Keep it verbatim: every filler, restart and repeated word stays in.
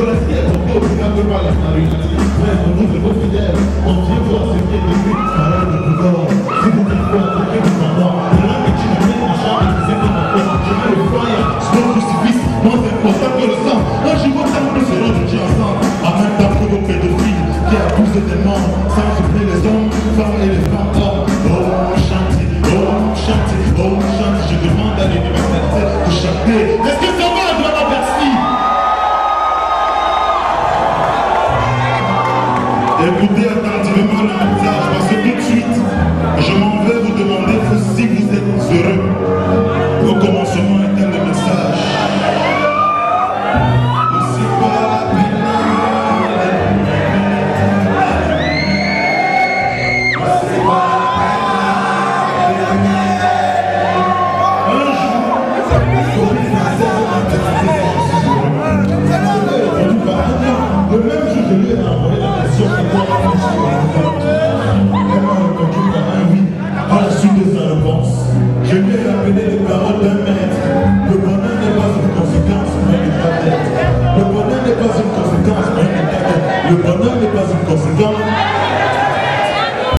Écoutez attentivement le message parce que tout de suite, je m'en vais vous demander si vous êtes heureux. Au commencement est un message. C'est pas la peine. C'est pas la peine. Un jour, le même jour, je lui ai envoyé la question. Je lui ai rappelé les paroles d'un maître. Le bonheur n'est pas une conséquence, mais une tête. Le bonheur n'est pas une conséquence, mais une tête. Le bonheur